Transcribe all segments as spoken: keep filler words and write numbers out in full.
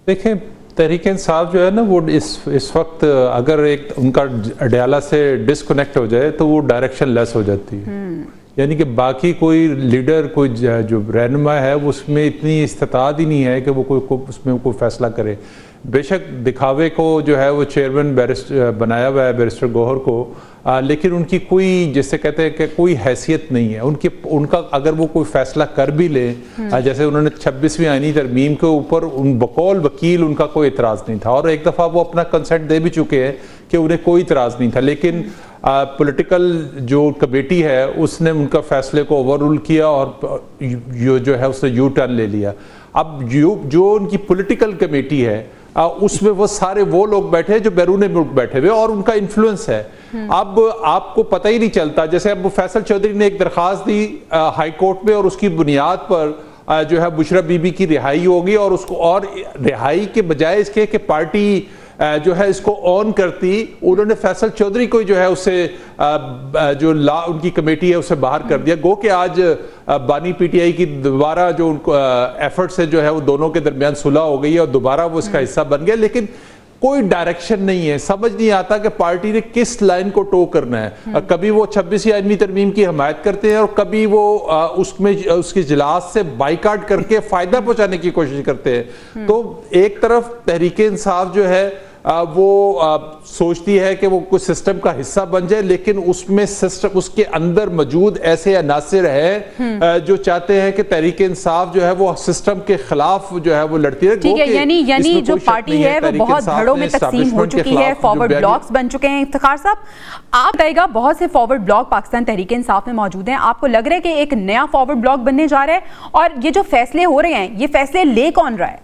دیکھیں تحریک انصاف جو ہے نا وہ اس اس وقت اگر ایک ان کا اڈیالہ سے ڈسکنیکٹ ہو جائے تو وہ ڈائریکشن لیس ہو جاتی ہے، یعنی کہ باقی کوئی لیڈر کوئی جو رہنما ہے اس میں اتنی استطاعت ہی نہیں ہے کہ وہ کوئی اس میں کوئی فیصلہ کرے۔ بے شک دکھاوے کو جو ہے وہ چیئرمین بیرسٹر بنایا ہوا ہے بیرسٹر گوہر کو، آ, لیکن ان کی کوئی جسے کہتے ہیں کہ کوئی حیثیت نہیں ہے ان کی، ان کا اگر وہ کوئی فیصلہ کر بھی لیں، جیسے انہوں نے چھبیسویں آئینی ترمیم کے اوپر ان بقول وکیل ان کا کوئی اعتراض نہیں تھا، اور ایک دفعہ وہ اپنا کنسنٹ دے بھی چکے ہیں کہ انہیں کوئی اعتراض نہیں تھا، لیکن پولیٹیکل جو کمیٹی ہے اس نے ان کا فیصلے کو اوور رول کیا اور جو ہے اس نے یو ٹرن لے لیا۔ اب جو ان کی پولیٹیکل کمیٹی ہے اس میں وہ سارے وہ لوگ بیٹھے ہیں جو بیرون ملک بیٹھے ہوئے اور ان کا انفلوئنس ہے۔ اب آپ کو پتہ ہی نہیں چلتا، جیسے اب فیصل چودھری نے ایک درخواست دی ہائی کورٹ میں اور اس کی بنیاد پر جو ہے بشرا بی بی کی رہائی ہوگی، اور اس کو اور رہائی کے بجائے اس کے کہ پارٹی جو ہے اس کو آن کرتی، انہوں نے فیصل چودھری کو جو ہے اسے جو لا ان کی کمیٹی ہے اسے باہر کر دیا۔ گو کہ آج بانی پی ٹی آئی کی دوبارہ جو ان کو ایفرٹ سے جو ہے وہ دونوں کے درمیان صلح ہو گئی ہے اور دوبارہ وہ اس کا حصہ بن گیا، لیکن کوئی ڈائریکشن نہیں ہے، سمجھ نہیں آتا کہ پارٹی نے کس لائن کو ٹو کرنا ہے۔ کبھی وہ چھبیسویں آئینی ترمیم کی حمایت کرتے ہیں اور کبھی وہ اس میں اس کے اجلاس سے بائیکاٹ کر کے فائدہ پہنچانے کی کوشش کرتے ہیں۔ تو ایک طرف تحریک انصاف جو ہے وہ سوچتی ہے کہ وہ کچھ سسٹم کا حصہ بن جائے، لیکن اس میں سسٹم اس کے اندر موجود ایسے عناصر ہیں جو چاہتے ہیں کہ تحریک انصاف جو ہے وہ سسٹم کے خلاف جو ہے وہ لڑتی ہے۔ ٹھیک ہے، یعنی یعنی جو پارٹی ہے وہ بہت دھڑوں میں تقسیم ہو چکی ہے، فارورڈ بلاکس بن چکے ہیں۔ افتخار صاحب آپ بتائیے گا، بہت سے فارورڈ بلاک پاکستان تحریک انصاف میں موجود ہیں، آپ کو لگ رہا ہے کہ ایک نیا فارورڈ بلاک بننے جا رہا ہے؟ اور یہ جو فیصلے ہو رہے ہیں یہ فیصلے لے کون رہا ہے؟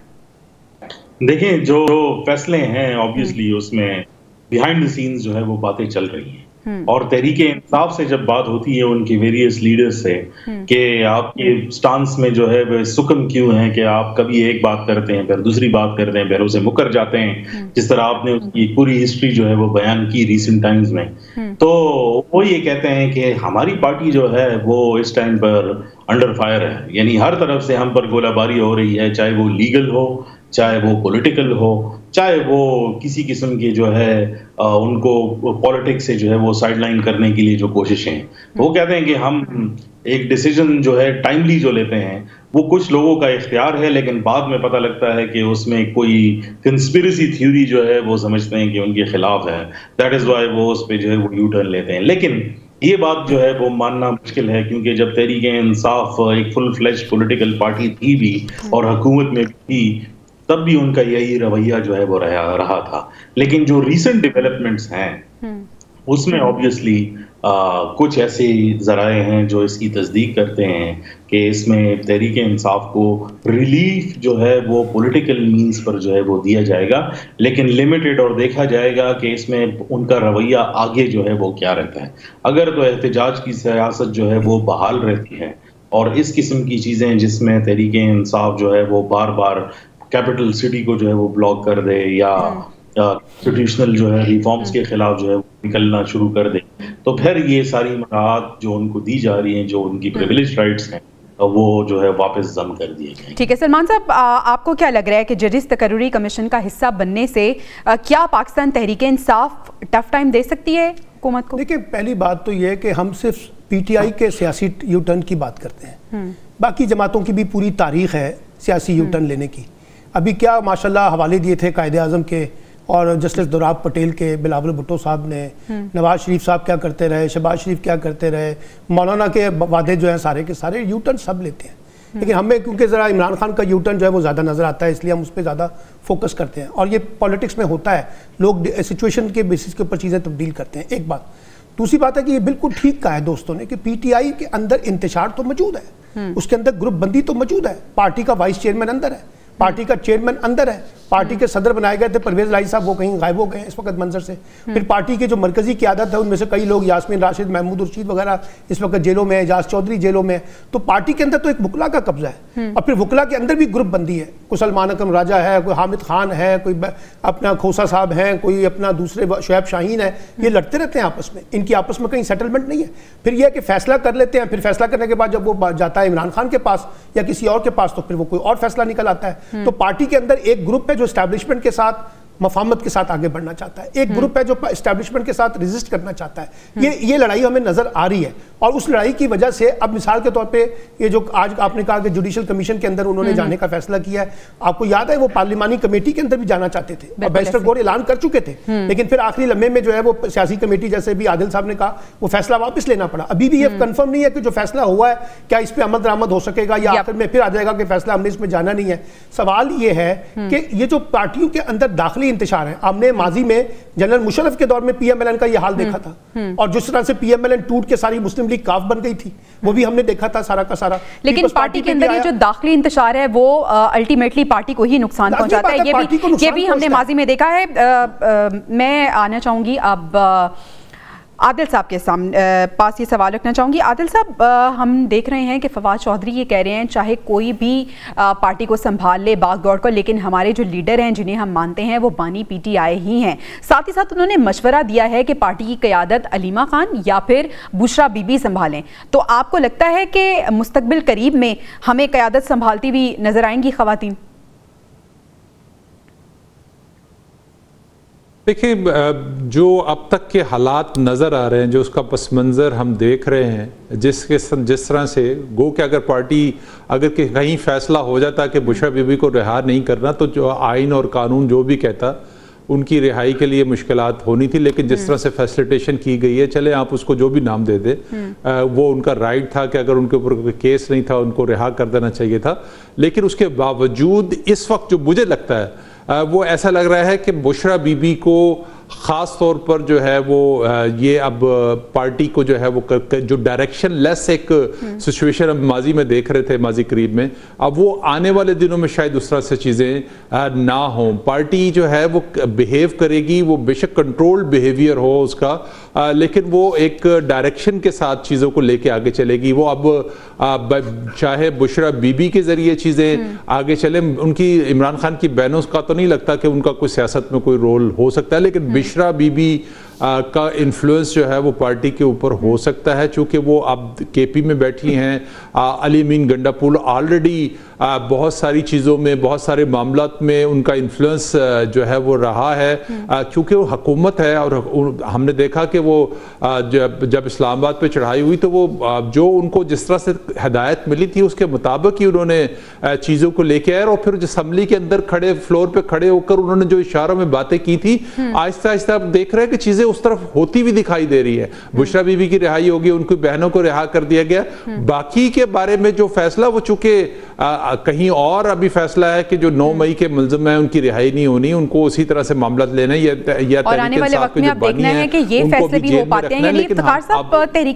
دیکھیں جو فیصلے ہیں آبویسلی اس میں بیہائنڈ دی سینز جو ہے وہ باتیں چل رہی ہیں، اور تحریک انصاف سے جب بات ہوتی ہے ان کی ویریس لیڈرز سے کہ آپ کے سٹانس میں جو ہے وہ سکم کیوں ہیں کہ آپ کبھی ایک بات کرتے ہیں پھر دوسری بات کرتے ہیں پھر اسے مکر جاتے ہیں، جس طرح آپ نے اس کی پوری ہسٹری جو ہے وہ بیان کی ریسنٹ ٹائمز میں، تو وہ یہ کہتے ہیں کہ ہماری پارٹی جو ہے وہ اس ٹائم پر انڈر فائر ہے، یعنی ہر طرف سے ہم پر گولہ باری ہو رہی ہے، چاہے وہ لیگل ہو، چاہے وہ پولیٹیکل ہو، چاہے وہ کسی قسم کی جو ہے ان کو پولیٹکس سے جو ہے وہ سائڈ لائن کرنے کے لیے جو کوششیں ہیں۔ وہ کہتے ہیں کہ ہم ایک ڈیسیجن جو ہے ٹائملی جو لیتے ہیں وہ کچھ لوگوں کا اختیار ہے، لیکن بعد میں پتہ لگتا ہے کہ اس میں کوئی کنسپیریسی تھیوری جو ہے وہ سمجھتے ہیں کہ ان کے خلاف ہے، دیٹ از وائی وہ اس پہ جو ہے وہ یو ٹرن لیتے ہیں۔ لیکن یہ بات جو ہے وہ ماننا مشکل ہے، کیونکہ جب تحریک انصاف ایک فل فلیش پولیٹیکل پارٹی تھی بھی اور حکومت میں بھی تھی، تب بھی ان کا یہی رویہ جو ہے وہ رہا تھا۔ لیکن جو ریسنٹ ڈیولپمنٹس ہیں اس میں آبویسلی کچھ ایسے ذرائع ہیں جو اس کی تصدیق کرتے ہیں کہ اس میں تحریک انصاف کو ریلیف جو ہے وہ پولیٹیکل مینز پر جو ہے وہ دیا جائے گا، لیکن لمیٹڈ، اور دیکھا جائے گا کہ اس میں ان کا رویہ آگے جو ہے وہ کیا رہتا ہے۔ اگر تو احتجاج کی سیاست جو ہے وہ بحال رہتی ہے اور اس قسم کی چیزیں جس میں تحریک انصاف جو ہے وہ بار بار کیپٹل سٹی کو جو ہے وہ بلاک کر دے یا انسٹیٹیوشنل جو ہے ریفارمز کے خلاف جو ہے نکلنا شروع کر دے، تو پھر یہ ساری مراعات جو ان کو دی جا رہی ہیں، جو ان کی پریویلیج رائٹس ہیں، وہ جو ہے واپس ضم کر دیے گئے۔ ٹھیک ہے سلمان صاحب، آپ کو کیا لگ رہا ہے کہ ججز تقرری کمیشن کا حصہ بننے سے کیا پاکستان تحریک انصاف ٹف ٹائم دے سکتی ہے حکومت کو؟ دیکھیں پہلی بات تو یہ ہے کہ ہم صرف پی ٹی آئی کے سیاسی یو ٹرن کی بات کرتے ہیں، باقی جماعتوں کی بھی پوری تاریخ ہے سیاسی یو ٹرن لینے کی۔ ابھی کیا ماشاءاللہ حوالے دیے تھے قائد اعظم کے اور جسٹس دوراب پٹیل کے، بلاول بھٹو صاحب نے، نواز شریف صاحب کیا کرتے رہے، شہباز شریف کیا کرتے رہے، مولانا کے وعدے جو ہیں سارے کے سارے یو ٹرن سب لیتے ہیں، لیکن ہمیں کیونکہ ذرا عمران خان کا یو ٹرن جو ہے وہ زیادہ نظر آتا ہے، اس لیے ہم اس پہ زیادہ فوکس کرتے ہیں، اور یہ پالیٹکس میں ہوتا ہے، لوگ سچویشن کے بیسس کے اوپر چیزیں تبدیل کرتے ہیں۔ ایک بات دوسری بات ہے کہ یہ بالکل ٹھیک کہا ہے دوستوں نے کہ پی ٹی آئی کے اندر انتشار تو موجود ہے، اس کے اندر گروپ بندی تو موجود ہے، پارٹی کا وائس چیئرمین اندر ہے، پارٹی کا چیئرمین اندر ہے، پارٹی کے صدر بنائے گئے تھے پرویز لائی صاحب، وہ کہیں غائب ہو گئے ہیں اس وقت منظر سے، پھر پارٹی کے جو مرکزی قیادت ہے ان میں سے کئی لوگ، یاسمین راشد، محمود رشید وغیرہ اس وقت جیلوں میں، اعجاز چودھری جیلوں میں، تو پارٹی کے اندر تو ایک وکلا کا قبضہ ہے، اور پھر وکلا کے اندر بھی گروپ بندی ہے، کوئی سلمان اکرم راجہ ہے، کوئی حامد خان ہے، کوئی اپنا کھوسا صاحب ہیں، کوئی اپنا دوسرے شعیب شاہین ہے، یہ لڑتے رہتے ہیں آپس میں، ان کی آپس میں کہیں سیٹلمنٹ نہیں ہے۔ پھر یہ کہ فیصلہ کر لیتے ہیں، پھر فیصلہ کرنے کے بعد جب وہ جاتا ہے عمران خان کے پاس یا کسی اور کے پاس تو پھر وہ کوئی اور فیصلہ نکل آتا ہے، تو پارٹی کے اندر ایک گروپ ہے جو جو اسٹیبلشمنٹ کے ساتھ مفاہمت کے ساتھ آگے بڑھنا چاہتا ہے، ایک گروپ ہے جو اسٹیبلشمنٹ کے ساتھ ریزسٹ کرنا چاہتا ہے. یہ یہ لڑائی ہمیں نظر آ رہی ہے، اور اس لڑائی کی وجہ سے اب مثال کے طور پہ یہ جو آج آپ نے کہا کہ جوڈیشل کمیشن کے اندر انہوں نے جانے کا فیصلہ کیا ہے، آپ کو یاد ہے وہ پارلیمانی کمیٹی کے اندر بھی جانا چاہتے تھے اور بیرسٹر گور اعلان کر چکے تھے، لیکن پھر آخری لمحے میں جو ہے وہ سیاسی کمیٹی جیسے بھی عادل صاحب نے کہا وہ فیصلہ واپس لینا پڑا. ابھی بھی یہ کنفرم نہیں ہے کہ جو فیصلہ ہوا ہے کیا اس پہ عمل درآمد ہو سکے گا یا آخر میں پھر آ جائے گا کہ فیصلہ ہم نے اس میں جانا نہیں ہے. سوال یہ ہے کہ یہ جو پارٹیوں کے اندر داخلی انتشار ہے، آپ نے ماضی میں جنرل مشرف کے دور میں پی ایم ایل این کا یہ حال دیکھا تھا، اور جس طرح سے پی ایم ایل این ٹوٹ کے ساری مسلم لیگ کاف بن گئی تھی وہ بھی ہم نے دیکھا تھا سارا کا سارا. لیکن پارٹی کے اندر یہ جو داخلی انتشار ہے وہ الٹیمیٹلی پارٹی کو ہی نقصان پہنچاتا ہے، یہ بھی یہ بھی ہم نے ماضی میں دیکھا ہے. میں آنا چاہوں گی اب عادل صاحب کے سامنے پاس یہ سوال رکھنا چاہوں گی. عادل صاحب، ہم دیکھ رہے ہیں کہ فواد چودھری یہ کہہ رہے ہیں چاہے کوئی بھی پارٹی کو سنبھال لے باغ دوڑ کر، لیکن ہمارے جو لیڈر ہیں جنہیں ہم مانتے ہیں وہ بانی پی ٹی آئی ہی ہیں. ساتھ ہی ساتھ انہوں نے مشورہ دیا ہے کہ پارٹی کی قیادت علیمہ خان یا پھر بشرا بی بی سنبھالیں. تو آپ کو لگتا ہے کہ مستقبل قریب میں ہمیں قیادت سنبھالتی ہوئی نظر آئیں گی خواتین؟ دیکھیں، جو اب تک کے حالات نظر آ رہے ہیں، جو اس کا پس منظر ہم دیکھ رہے ہیں، جس کے جس طرح سے گو کہ اگر پارٹی اگر کہیں فیصلہ ہو جاتا کہ بشرا بی بی کو رہا نہیں کرنا تو جو آئین اور قانون جو بھی کہتا ان کی رہائی کے لیے مشکلات ہونی تھی. لیکن جس طرح سے فیسلیٹیشن کی گئی ہے، چلے آپ اس کو جو بھی نام دے دیں، وہ ان کا رائٹ تھا کہ اگر ان کے اوپر کوئی کیس نہیں تھا ان کو رہا کر دینا چاہیے تھا. لیکن اس کے باوجود اس وقت جو مجھے لگتا ہے وہ ایسا لگ رہا ہے کہ بشرا بی بی کو خاص طور پر جو ہے وہ یہ اب پارٹی کو جو ہے وہ جو ڈائریکشن لیس ایک سچویشن اب ماضی میں دیکھ رہے تھے ماضی قریب میں، اب وہ آنے والے دنوں میں شاید اس طرح سے چیزیں نہ ہوں. پارٹی جو ہے وہ بیہیو کرے گی، وہ بے شک کنٹرول بیہیویئر ہو اس کا، لیکن وہ ایک ڈائریکشن کے ساتھ چیزوں کو لے کے آگے چلے گی. وہ اب چاہے بشرا بی بی کے ذریعے چیزیں آگے چلیں، ان کی عمران خان کی بہنوں کا تو نہیں لگتا کہ ان کا کوئی سیاست میں کوئی رول ہو سکتا ہے، لیکن بشرا بی بی کا انفلوئنس جو ہے وہ پارٹی کے اوپر ہو سکتا ہے، چونکہ وہ اب کے پی میں بیٹھی ہیں. علی امین گنڈا پول آلریڈی بہت ساری چیزوں میں، بہت سارے معاملات میں ان کا انفلوئنس جو ہے وہ رہا ہے، چونکہ وہ حکومت ہے. اور ہم نے دیکھا کہ وہ جب اسلام آباد پہ چڑھائی ہوئی تو وہ جو ان کو جس طرح سے ہدایت ملی تھی اس کے مطابق ہی انہوں نے چیزوں کو لے کے آئے، اور پھر اسمبلی کے اندر کھڑے فلور پہ کھڑے ہو کر انہوں نے جو اشاروں میں باتیں کی تھی، آہستہ آہستہ آپ دیکھ رہے ہیں کہ چیزیں اس طرف ہوتی بھی دکھائی دے رہی ہے. بشرا بی بی کی رہائی ہوگی، ان کی بہنوں کو رہا کر دیا گیا. باقی کے بارے میں جو فیصلہ وہ چونکہ کہیں اور ابھی فیصلہ ہے کہ جو نو مئی کے ملزم ہیں ان کی رہائی نہیں ہونی، ان کو اسی طرح سے معاملات لینا، یا اور آنے والے وقت میں آپ دیکھنا ہے کہ یہ فیصلے بھی ہو پاتے ہیں. یعنی افتخار صاحب، تحریک